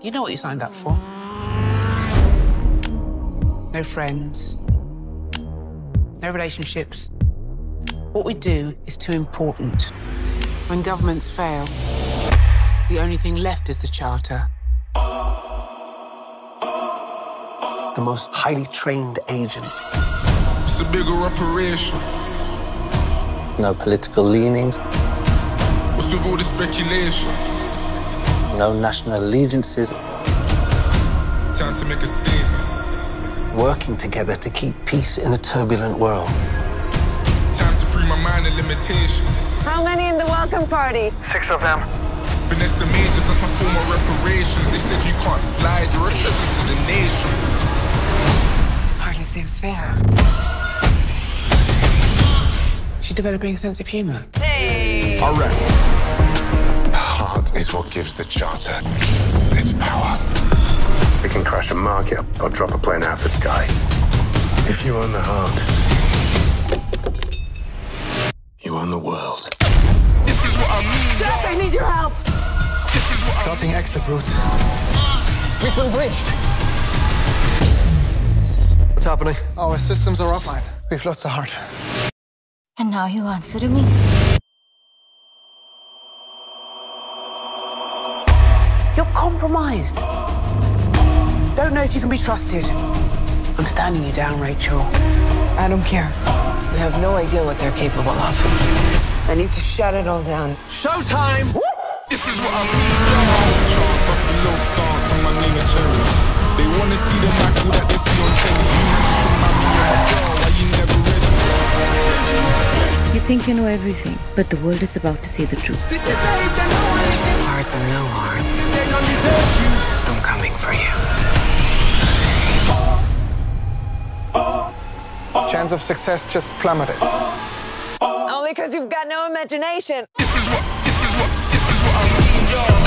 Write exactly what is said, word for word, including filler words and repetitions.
You know what you signed up for. No friends. No relationships. What we do is too important. When governments fail, the only thing left is the charter. The most highly trained agents. It's a bigger operation. No political leanings. What's with all the speculation? No national allegiances. Time to make a statement. Working together to keep peace in a turbulent world. Time to free my mind of limitation. How many in the welcome party? Six of them. Finesse the majors, that's my form of reparations. They said you can't slide, you're a treasure to the nation. Hardly seems fair. She's developing a sense of humour. Hey! All right. The heart is what gives the charter its power. We can crash a market or drop a plane out of the sky. If you own the heart, you own the world. This is what I mean. Stop, I need your help! This is what I Plotting exit route. We've been breached. What's happening? Our systems are offline. We've lost the heart. And now you answer to me? You're compromised. Don't know if you can be trusted. I'm standing you down, Rachel. I don't care. We have no idea what they're capable of. I need to shut it all down. Showtime! This is what I mean. Buffalo stance on my name and cherry. They wanna see the Michael that they see on television. Why you never ready? You think you know everything, but the world is about to see the truth. Heart or no heart, I'm coming for you. Chance of success just plummeted. Only because you've got no imagination. This is what, this is what, this is what I mean, y'all.